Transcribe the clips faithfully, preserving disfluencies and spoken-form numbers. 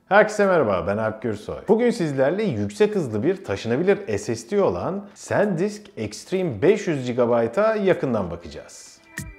Herkese merhaba, ben Alp Gürsoy. Bugün sizlerle yüksek hızlı bir taşınabilir S S D olan SanDisk Extreme beş yüz gigabayt'a yakından bakacağız.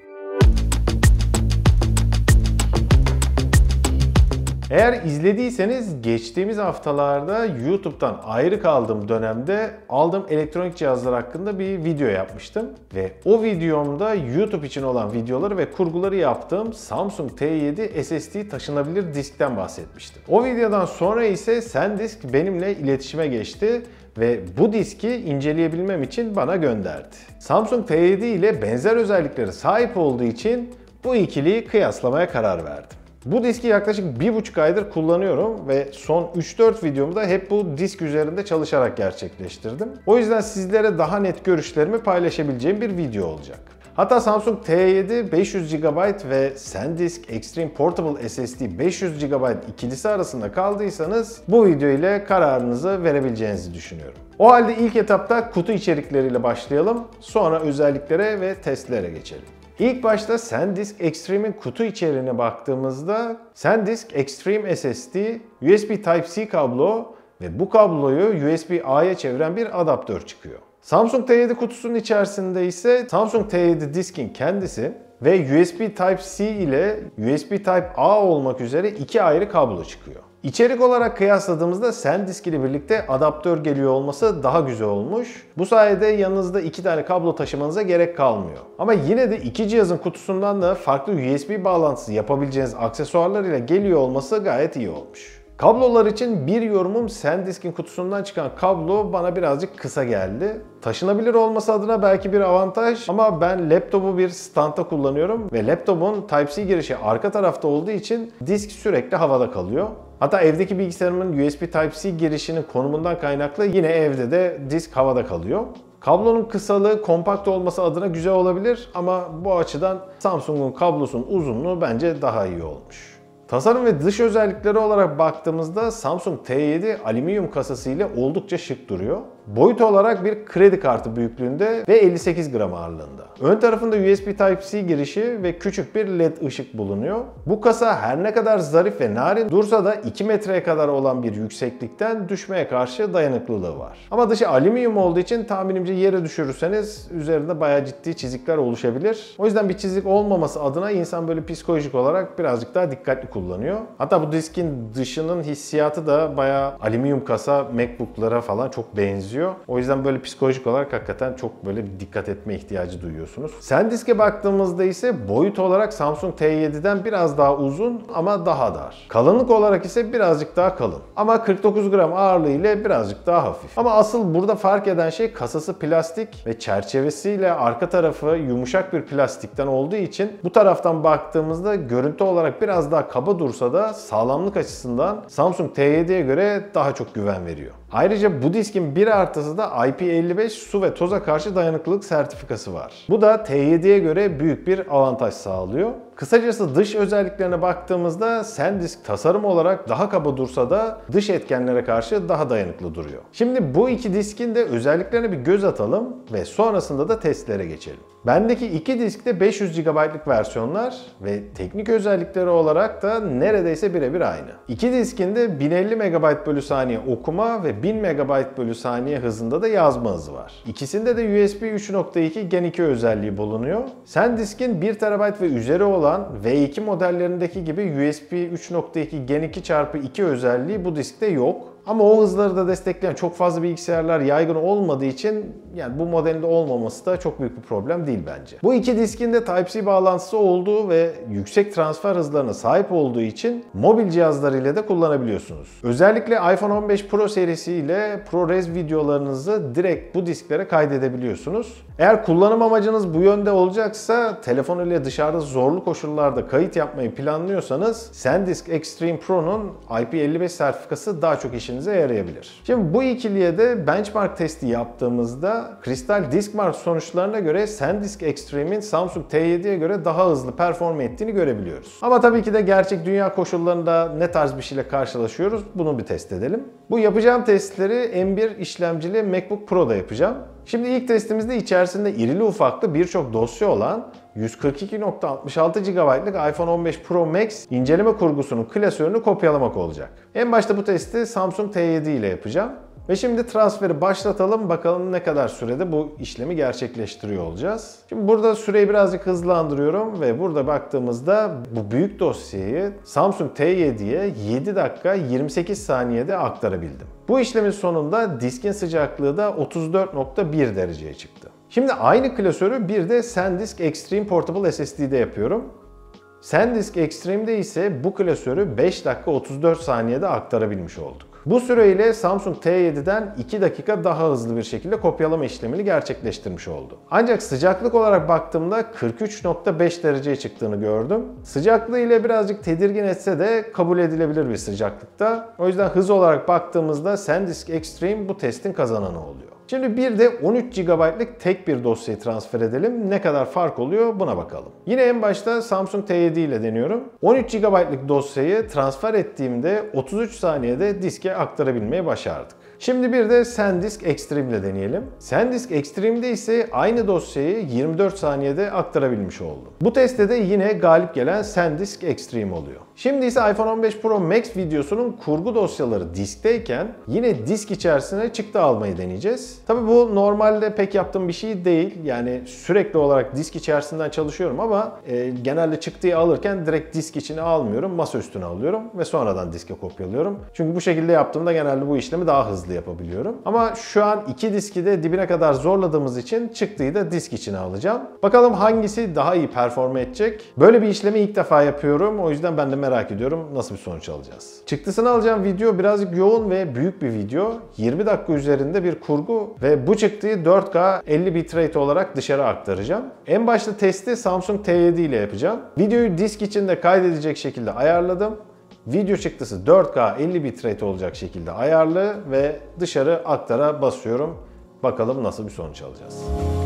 Eğer izlediyseniz geçtiğimiz haftalarda YouTube'dan ayrı kaldığım dönemde aldığım elektronik cihazlar hakkında bir video yapmıştım. Ve o videomda YouTube için olan videoları ve kurguları yaptığım Samsung T yedi S S D taşınabilir diskten bahsetmiştim. O videodan sonra ise SanDisk benimle iletişime geçti ve bu diski inceleyebilmem için bana gönderdi. Samsung T yedi ile benzer özelliklere sahip olduğu için bu ikiliyi kıyaslamaya karar verdim. Bu diski yaklaşık bir buçuk aydır kullanıyorum ve son üç dört videomu da hep bu disk üzerinde çalışarak gerçekleştirdim. O yüzden sizlere daha net görüşlerimi paylaşabileceğim bir video olacak. Hatta Samsung T yedi beş yüz gigabayt ve SanDisk Extreme Portable S S D beş yüz gigabayt ikilisi arasında kaldıysanız bu video ile kararınızı verebileceğinizi düşünüyorum. O halde ilk etapta kutu içerikleriyle başlayalım, sonra özelliklere ve testlere geçelim. İlk başta SanDisk Extreme'in kutu içeriğine baktığımızda SanDisk Extreme S S D, U S B Type-C kablo ve bu kabloyu U S B A'ya çeviren bir adaptör çıkıyor. Samsung T yedi kutusunun içerisinde ise Samsung T yedi diskin kendisi ve U S B Type-C ile U S B Type-A olmak üzere iki ayrı kablo çıkıyor. İçerik olarak kıyasladığımızda SanDisk ile birlikte adaptör geliyor olması daha güzel olmuş. Bu sayede yanınızda iki tane kablo taşımanıza gerek kalmıyor. Ama yine de iki cihazın kutusundan da farklı U S B bağlantısı yapabileceğiniz aksesuarlar ile geliyor olması gayet iyi olmuş. Kablolar için bir yorumum, SanDisk'in kutusundan çıkan kablo bana birazcık kısa geldi. Taşınabilir olması adına belki bir avantaj ama ben laptopu bir standa kullanıyorum ve laptopun Type-C girişi arka tarafta olduğu için disk sürekli havada kalıyor. Hatta evdeki bilgisayarımın U S B Type-C girişinin konumundan kaynaklı yine evde de disk havada kalıyor. Kablonun kısalığı kompakt olması adına güzel olabilir ama bu açıdan Samsung'un kablosunun uzunluğu bence daha iyi olmuş. Tasarım ve dış özellikleri olarak baktığımızda Samsung T yedi alüminyum kasası ile oldukça şık duruyor. Boyut olarak bir kredi kartı büyüklüğünde ve elli sekiz gram ağırlığında. Ön tarafında U S B Type-C girişi ve küçük bir led ışık bulunuyor. Bu kasa her ne kadar zarif ve narin dursa da iki metreye kadar olan bir yükseklikten düşmeye karşı dayanıklılığı var. Ama dışı alüminyum olduğu için tahminimce yere düşürürseniz üzerinde bayağı ciddi çizikler oluşabilir. O yüzden bir çizik olmaması adına insan böyle psikolojik olarak birazcık daha dikkatli kullanıyor. Hatta bu diskin dışının hissiyatı da bayağı alüminyum kasa MacBook'lara falan çok benziyor. O yüzden böyle psikolojik olarak hakikaten çok böyle bir dikkat etme ihtiyacı duyuyorsunuz. SanDisk'e baktığımızda ise boyut olarak Samsung T yedi'den biraz daha uzun ama daha dar. Kalınlık olarak ise birazcık daha kalın. Ama kırk dokuz gram ağırlığı ile birazcık daha hafif. Ama asıl burada fark eden şey kasası plastik ve çerçevesiyle arka tarafı yumuşak bir plastikten olduğu için bu taraftan baktığımızda görüntü olarak biraz daha kaba dursa da sağlamlık açısından Samsung T yedi'ye göre daha çok güven veriyor. Ayrıca bu diskin bir artısı da I P elli beş su ve toza karşı dayanıklılık sertifikası var. Bu da T yedi'ye göre büyük bir avantaj sağlıyor. Kısacası dış özelliklerine baktığımızda SanDisk tasarım olarak daha kaba dursa da dış etkenlere karşı daha dayanıklı duruyor. Şimdi bu iki diskin de özelliklerine bir göz atalım ve sonrasında da testlere geçelim. Bendeki iki disk de beş yüz gigabaytlık versiyonlar ve teknik özellikleri olarak da neredeyse birebir aynı. İki diskin de bin elli megabayt bölü saniye okuma ve bin megabayt bölü saniye hızında da yazma hızı var. İkisinde de U S B üç nokta iki Gen iki özelliği bulunuyor. SanDisk'in bir terabayt ve üzeri olan V iki modellerindeki gibi U S B üç nokta iki Gen iki çarpı iki özelliği bu diskte yok. Ama o hızları da destekleyen çok fazla bilgisayarlar yaygın olmadığı için yani bu modelinde olmaması da çok büyük bir problem değil bence. Bu iki diskin de Type-C bağlantısı olduğu ve yüksek transfer hızlarına sahip olduğu için mobil cihazlarıyla da kullanabiliyorsunuz. Özellikle iPhone on beş Pro serisiyle ProRes videolarınızı direkt bu disklere kaydedebiliyorsunuz. Eğer kullanım amacınız bu yönde olacaksa telefon ile dışarıda zorlu koşullarda kayıt yapmayı planlıyorsanız SanDisk Extreme Pro'nun I P elli beş sertifikası daha çok işinize yarayabilir. Şimdi bu ikiliye de benchmark testi yaptığımızda Crystal Diskmark sonuçlarına göre SanDisk Extreme'in Samsung T yedi'ye göre daha hızlı perform ettiğini görebiliyoruz. Ama tabii ki de gerçek dünya koşullarında ne tarz bir şeyle karşılaşıyoruz bunu bir test edelim. Bu yapacağım testleri M bir işlemcili MacBook Pro'da yapacağım. Şimdi ilk testimizde içerisinde irili ufaklı birçok dosya olan yüz kırk iki nokta altmış altı gigabaytlık iPhone on beş Pro Max inceleme kurgusunun klasörünü kopyalamak olacak. En başta bu testi Samsung T yedi ile yapacağım. Ve şimdi transferi başlatalım. Bakalım ne kadar sürede bu işlemi gerçekleştiriyor olacağız. Şimdi burada süreyi birazcık hızlandırıyorum ve burada baktığımızda bu büyük dosyayı Samsung T yediye yedi dakika yirmi sekiz saniyede aktarabildim. Bu işlemin sonunda diskin sıcaklığı da otuz dört nokta bir dereceye çıktı. Şimdi aynı klasörü bir de SanDisk Extreme Portable S S D'de yapıyorum. SanDisk Extreme'de ise bu klasörü beş dakika otuz dört saniyede aktarabilmiş olduk. Bu süreyle Samsung T yedi'den iki dakika daha hızlı bir şekilde kopyalama işlemini gerçekleştirmiş oldu. Ancak sıcaklık olarak baktığımda kırk üç nokta beş dereceye çıktığını gördüm. Sıcaklığı ile birazcık tedirgin etse de kabul edilebilir bir sıcaklıkta. O yüzden hız olarak baktığımızda SanDisk Extreme bu testin kazananı oluyor. Şimdi bir de on üç gigabaytlık tek bir dosyayı transfer edelim. Ne kadar fark oluyor buna bakalım. Yine en başta Samsung T yedi ile deniyorum. on üç gigabaytlık dosyayı transfer ettiğimde otuz üç saniyede diske aktarabilmeyi başardık. Şimdi bir de SanDisk Extreme ile deneyelim. SanDisk Extreme'de ise aynı dosyayı yirmi dört saniyede aktarabilmiş oldum. Bu testte de yine galip gelen SanDisk Extreme oluyor. Şimdi ise iPhone on beş Pro Max videosunun kurgu dosyaları diskteyken yine disk içerisine çıktı almayı deneyeceğiz. Tabii bu normalde pek yaptığım bir şey değil. Yani sürekli olarak disk içerisinden çalışıyorum ama e, genelde çıktıyı alırken direkt disk içine almıyorum. Masa üstüne alıyorum ve sonradan diske kopyalıyorum. Çünkü bu şekilde yaptığımda genelde bu işlemi daha hızlı yapabiliyorum. Ama şu an iki diski de dibine kadar zorladığımız için çıktıyı da disk içine alacağım. Bakalım hangisi daha iyi perform edecek. Böyle bir işlemi ilk defa yapıyorum. O yüzden ben de merak ediyorum nasıl bir sonuç alacağız. Çıktısını alacağım video birazcık yoğun ve büyük bir video. yirmi dakika üzerinde bir kurgu ve bu çıktıyı dört K elli bitrate olarak dışarı aktaracağım. En başta testi Samsung T yedi ile yapacağım. Videoyu disk içinde kaydedecek şekilde ayarladım. Video çıktısı dört K elli bitrate olacak şekilde ayarlı ve dışarı aktara basıyorum. Bakalım nasıl bir sonuç alacağız.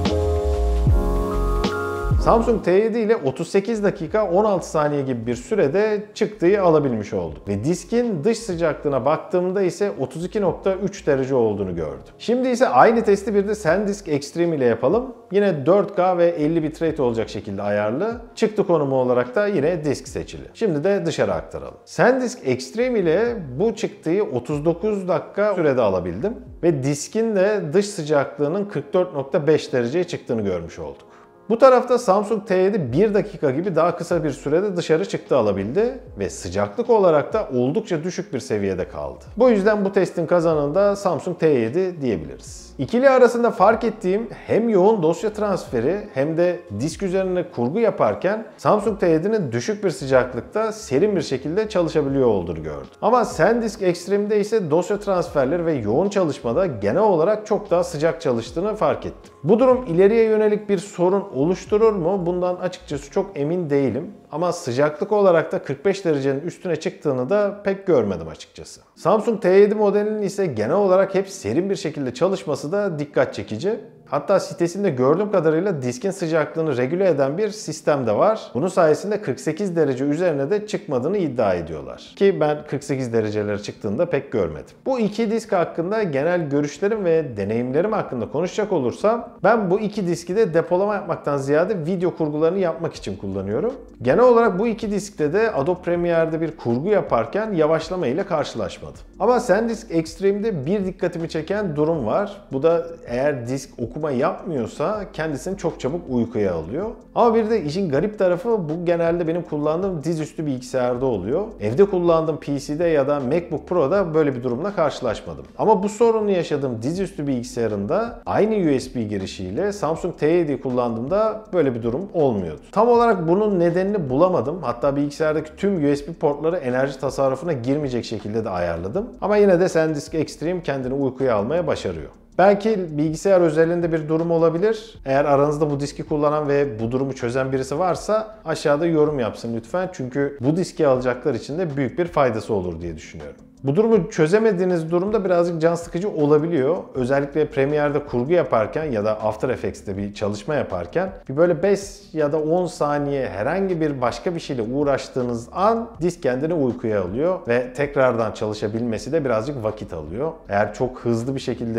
Samsung T yedi ile otuz sekiz dakika on altı saniye gibi bir sürede çıktıyı alabilmiş olduk. Ve diskin dış sıcaklığına baktığımda ise otuz iki nokta üç derece olduğunu gördüm. Şimdi ise aynı testi bir de SanDisk Extreme ile yapalım. Yine dört K ve elli bitrate olacak şekilde ayarlı. Çıktı konumu olarak da yine disk seçili. Şimdi de dışarı aktaralım. SanDisk Extreme ile bu çıktıyı otuz dokuz dakika sürede alabildim. Ve diskin de dış sıcaklığının kırk dört nokta beş dereceye çıktığını görmüş olduk. Bu tarafta Samsung T yedi bir dakika gibi daha kısa bir sürede dışarı çıktı alabildi ve sıcaklık olarak da oldukça düşük bir seviyede kaldı. Bu yüzden bu testin kazananı da Samsung T yedi diyebiliriz. İkili arasında fark ettiğim hem yoğun dosya transferi hem de disk üzerine kurgu yaparken Samsung T yedi'nin düşük bir sıcaklıkta serin bir şekilde çalışabiliyor olduğunu gördüm. Ama SanDisk Extreme'de ise dosya transferleri ve yoğun çalışmada genel olarak çok daha sıcak çalıştığını fark ettim. Bu durum ileriye yönelik bir sorun oluşturur mu? Bundan açıkçası çok emin değilim. Ama sıcaklık olarak da kırk beş derecenin üstüne çıktığını da pek görmedim açıkçası. Samsung T yedi modelinin ise genel olarak hep serin bir şekilde çalışması da dikkat çekici. Hatta sitesinde gördüğüm kadarıyla diskin sıcaklığını regüle eden bir sistem de var. Bunun sayesinde kırk sekiz derece üzerine de çıkmadığını iddia ediyorlar. Ki ben kırk sekiz derecelere çıktığında pek görmedim. Bu iki disk hakkında genel görüşlerim ve deneyimlerim hakkında konuşacak olursam ben bu iki diski de depolama yapmaktan ziyade video kurgularını yapmak için kullanıyorum. Genel olarak bu iki diskte de Adobe Premiere'de bir kurgu yaparken yavaşlama ile karşılaşmadım. Ama SanDisk Extreme'de bir dikkatimi çeken durum var. Bu da eğer disk okuma yapmıyorsa kendisini çok çabuk uykuya alıyor. Ama bir de işin garip tarafı bu genelde benim kullandığım dizüstü bilgisayarda oluyor. Evde kullandığım P C'de ya da MacBook Pro'da böyle bir durumla karşılaşmadım. Ama bu sorunu yaşadığım dizüstü bilgisayarında aynı U S B girişiyle Samsung T yedi'yi kullandığımda böyle bir durum olmuyordu. Tam olarak bunun nedenini bulamadım. Hatta bilgisayardaki tüm U S B portları enerji tasarrufuna girmeyecek şekilde de ayarladım. Ama yine de SanDisk Extreme kendini uykuya almaya başarıyor. Belki bilgisayar özelinde bir durum olabilir. Eğer aranızda bu diski kullanan ve bu durumu çözen birisi varsa aşağıda yorum yapsın lütfen. Çünkü bu diski alacaklar için de büyük bir faydası olur diye düşünüyorum. Bu durumu çözemediğiniz durumda birazcık can sıkıcı olabiliyor. Özellikle Premiere'de kurgu yaparken ya da After Effects'te bir çalışma yaparken bir böyle beş ya da on saniye herhangi bir başka bir şeyle uğraştığınız an disk kendini uykuya alıyor ve tekrardan çalışabilmesi de birazcık vakit alıyor. Eğer çok hızlı bir şekilde, seri bir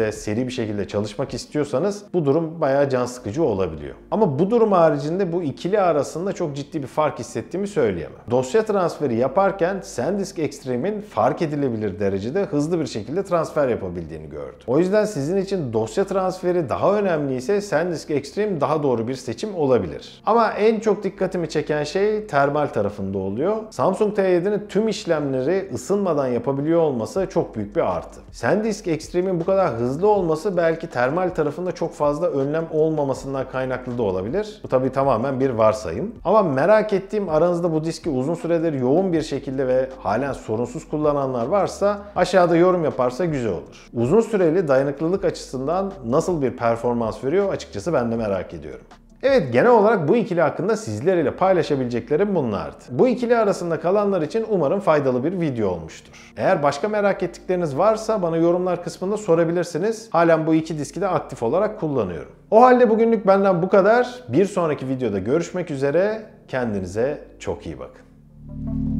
bir şekilde çalışmak istiyorsanız bu durum bayağı can sıkıcı olabiliyor. Ama bu durum haricinde bu ikili arasında çok ciddi bir fark hissettiğimi söyleyemem. Dosya transferi yaparken SanDisk Extreme'in fark edilebilir derecede hızlı bir şekilde transfer yapabildiğini gördüm. O yüzden sizin için dosya transferi daha önemliyse SanDisk Extreme daha doğru bir seçim olabilir. Ama en çok dikkatimi çeken şey termal tarafında oluyor. Samsung T yedi'nin tüm işlemleri ısınmadan yapabiliyor olması çok büyük bir artı. SanDisk Extreme'in bu kadar hızlı olması belki termal tarafında çok fazla önlem olmamasından kaynaklı da olabilir. Bu tabii tamamen bir varsayım. Ama merak ettiğim, aranızda bu diski uzun süredir yoğun bir şekilde ve halen sorunsuz kullananlar varsa aşağıda yorum yaparsa güzel olur. Uzun süreli dayanıklılık açısından nasıl bir performans veriyor açıkçası ben de merak ediyorum. Evet, genel olarak bu ikili hakkında sizler ile paylaşabileceklerim bunlardı. Bu ikili arasında kalanlar için umarım faydalı bir video olmuştur. Eğer başka merak ettikleriniz varsa bana yorumlar kısmında sorabilirsiniz. Halen bu iki diski de aktif olarak kullanıyorum. O halde bugünlük benden bu kadar. Bir sonraki videoda görüşmek üzere. Kendinize çok iyi bakın.